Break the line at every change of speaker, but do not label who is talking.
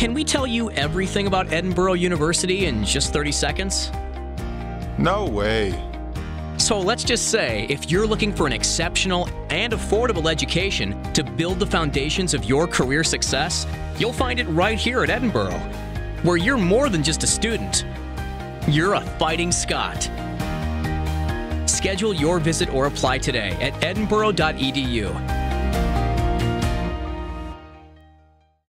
Can we tell you everything about Edinboro University in just 30 seconds?
No way.
So let's just say, if you're looking for an exceptional and affordable education to build the foundations of your career success, you'll find it right here at Edinboro, where you're more than just a student. You're a Fighting Scot. Schedule your visit or apply today at edinboro.edu.